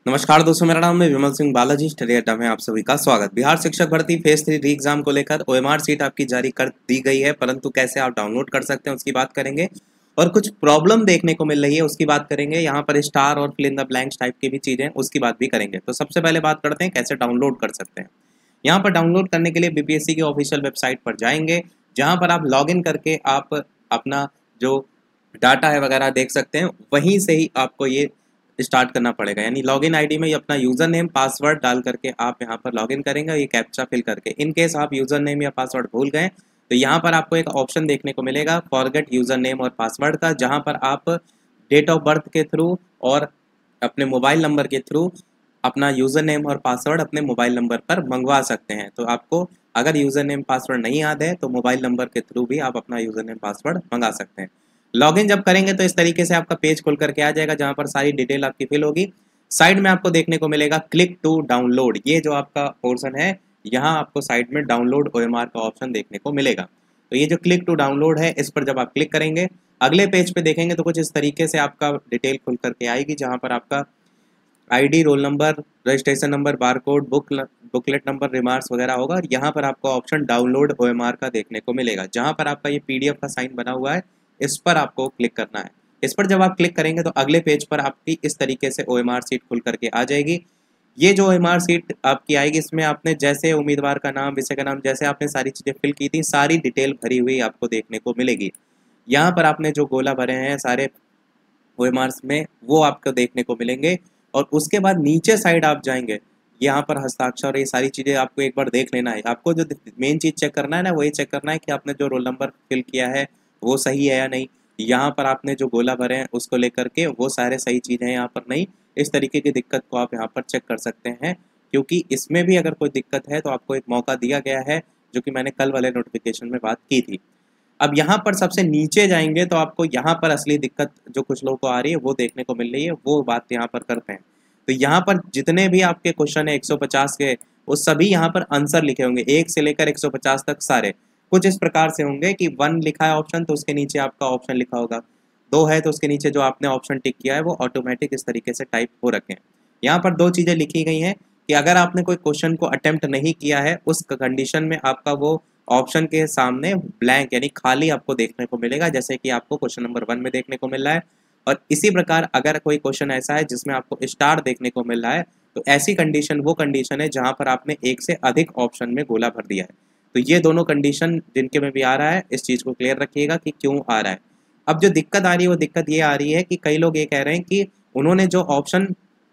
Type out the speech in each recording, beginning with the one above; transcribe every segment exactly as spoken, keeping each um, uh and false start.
नमस्कार दोस्तों, मेरा नाम है विमल सिंह बालाजी। स्टडी अड्डा में आप सभी का स्वागत। बिहार शिक्षक भर्ती फेज थ्री री एग्जाम को लेकर ओएमआर सीट आपकी जारी कर दी गई है, परंतु कैसे आप डाउनलोड कर सकते हैं उसकी बात करेंगे और कुछ प्रॉब्लम देखने को मिल रही है उसकी बात करेंगे। यहाँ पर स्टार और fill in the blanks type की भी चीजें उसकी बात भी करेंगे। तो सबसे पहले बात करते हैं कैसे डाउनलोड कर सकते हैं। यहाँ पर डाउनलोड करने के लिए बीपीएससी की ऑफिशियल वेबसाइट पर जाएंगे, जहाँ पर आप लॉग इन करके आप अपना जो डाटा है वगैरह देख सकते हैं। वहीं से ही आपको ये स्टार्ट करना पड़ेगा, यानी लॉगिन आईडी में अपना यूजर नेम पासवर्ड डाल करके आप यहाँ पर लॉगिन करेंगे, ये कैप्चा फिल करके। इन केस आप यूजर नेम या पासवर्ड भूल गए तो यहाँ पर आपको एक ऑप्शन देखने को मिलेगा फॉरगेट यूजर नेम और पासवर्ड का, जहाँ पर आप डेट ऑफ बर्थ के थ्रू और अपने मोबाइल नंबर के थ्रू अपना यूजर नेम और पासवर्ड अपने मोबाइल नंबर पर मंगवा सकते हैं। तो आपको अगर यूजर नेम पासवर्ड नहीं याद है तो मोबाइल नंबर के थ्रू भी आप अपना यूजर नेम पासवर्ड मंगा सकते हैं। लॉगिन जब करेंगे तो इस तरीके से आपका पेज खुल करके आ जाएगा, जहां पर सारी डिटेल आपकी फिल होगी। साइड में आपको देखने को मिलेगा क्लिक टू डाउनलोड, ये जो आपका पोर्शन है यहाँ आपको साइड में डाउनलोड ओएमआर का ऑप्शन देखने को मिलेगा। तो ये जो क्लिक टू डाउनलोड है इस पर जब आप क्लिक करेंगे अगले पेज पे देखेंगे तो कुछ इस तरीके से आपका डिटेल खुल करके आएगी, जहाँ पर आपका ID, roll number, registration number, barcode, book booklet number, remarks वगैरह होगा। और यहाँ पर आपको ऑप्शन डाउनलोड ओएमआर का देखने को मिलेगा, जहाँ पर आपका ये पीडीएफ का साइन बना हुआ है, इस पर आपको क्लिक करना है। इस पर जब आप क्लिक करेंगे तो अगले पेज पर आपकी इस तरीके से ओएमआर सीट खुल करके आ जाएगी। ये जो ओएमआर सीट आपकी आएगी इसमें आपने जैसे उम्मीदवार का नाम, विषय का नाम, जैसे आपने सारी चीज़ें फिल की थी सारी डिटेल भरी हुई आपको देखने को मिलेगी। यहाँ पर आपने जो गोला भरे हैं सारे ओएमआर्स में वो आपको देखने को मिलेंगे। और उसके बाद नीचे साइड आप जाएंगे, यहाँ पर हस्ताक्षर, ये सारी चीज़ें आपको एक बार देख लेना है। आपको जो मेन चीज़ चेक करना है ना, वही चेक करना है कि आपने जो रोल नंबर फिल किया है वो सही है या नहीं। यहाँ पर आपने जो गोला भरे हैं उसको लेकर के वो सारे सही चीज़ें हैं यहाँ पर नहीं। इस तरीके की दिक्कत को आप यहाँ पर चेक कर सकते हैं, क्योंकि इसमें भी अगर कोई दिक्कत है तो आपको एक मौका दिया गया है, जो कि मैंने कल वाले नोटिफिकेशन में बात की थी। अब यहाँ पर सबसे नीचे जाएंगे तो आपको यहाँ पर असली दिक्कत जो कुछ लोगों को आ रही है वो देखने को मिल रही है, वो बात यहाँ पर करते हैं। तो यहाँ पर जितने भी आपके क्वेश्चन है एक सौ पचास के, वो सभी यहाँ पर आंसर लिखे होंगे, एक से लेकर एक सौ पचास तक सारे कुछ इस प्रकार से होंगे कि वन लिखा है ऑप्शन तो उसके नीचे आपका ऑप्शन लिखा होगा, दो है तो उसके नीचे जो आपने ऑप्शन टिक किया है वो ऑटोमेटिक इस तरीके से टाइप हो रखे हैं। यहाँ पर दो चीज़ें लिखी गई हैं कि अगर आपने कोई क्वेश्चन को अटेम्प्ट नहीं किया है उस कंडीशन में आपका वो ऑप्शन के सामने ब्लैंक यानी खाली आपको देखने को मिलेगा, जैसे कि आपको क्वेश्चन नंबर वन में देखने को मिल रहा है। और इसी प्रकार अगर कोई क्वेश्चन ऐसा है जिसमें आपको स्टार देखने को मिल रहा है तो ऐसी कंडीशन वो कंडीशन है जहां पर आपने एक से अधिक ऑप्शन में गोला भर दिया है। तो ये दोनों कंडीशन जिनके में भी आ रहा है, इस चीज़ को क्लियर रखिएगा कि क्यों आ रहा है। अब जो दिक्कत आ रही है वो दिक्कत ये आ रही है कि कई लोग ये कह रहे हैं कि उन्होंने जो ऑप्शन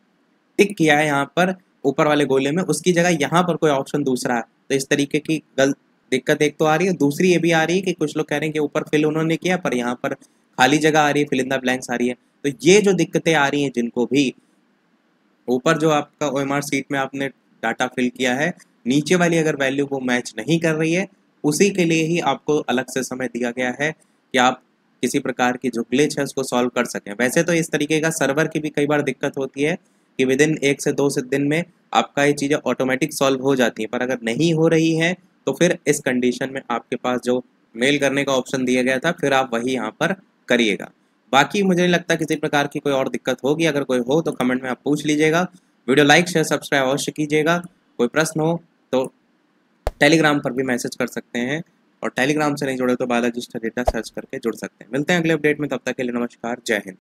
टिक किया है यहाँ पर ऊपर वाले गोले में, उसकी जगह यहाँ पर कोई ऑप्शन दूसरा है। तो इस तरीके की गलत दिक्कत एक तो आ रही है। दूसरी ये भी आ रही है कि कुछ लोग कह रहे हैं कि ऊपर फिल उन्होंने किया पर यहाँ पर खाली जगह आ रही है, फिल इन द ब्लैंक्स आ रही है। तो ये जो दिक्कतें आ रही हैं जिनको भी ऊपर जो आपका ओएमआर सीट में आपने डाटा फिल किया है, नीचे वाली अगर वैल्यू वो मैच नहीं कर रही है, उसी के लिए ही आपको अलग से समय दिया गया है कि आप किसी प्रकार की जो ग्लिच है उसको सॉल्व कर सकें। वैसे तो इस तरीके का सर्वर की भी कई बार दिक्कत होती है कि विद इन एक से दो से दिन में आपका ये चीज़ें ऑटोमेटिक सॉल्व हो जाती हैं, पर अगर नहीं हो रही है तो फिर इस कंडीशन में आपके पास जो मेल करने का ऑप्शन दिया गया था फिर आप वही यहाँ पर करिएगा। बाकी मुझे नहीं लगता किसी प्रकार की कोई और दिक्कत होगी। अगर कोई हो तो कमेंट में आप पूछ लीजिएगा। वीडियो लाइक शेयर सब्सक्राइब अवश्य कीजिएगा। कोई प्रश्न हो तो टेलीग्राम पर भी मैसेज कर सकते हैं, और टेलीग्राम से नहीं जुड़े तो बालाजी स्टडी अड्डा सर्च करके जुड़ सकते हैं। मिलते हैं अगले अपडेट में, तब तक के लिए नमस्कार, जय हिंद।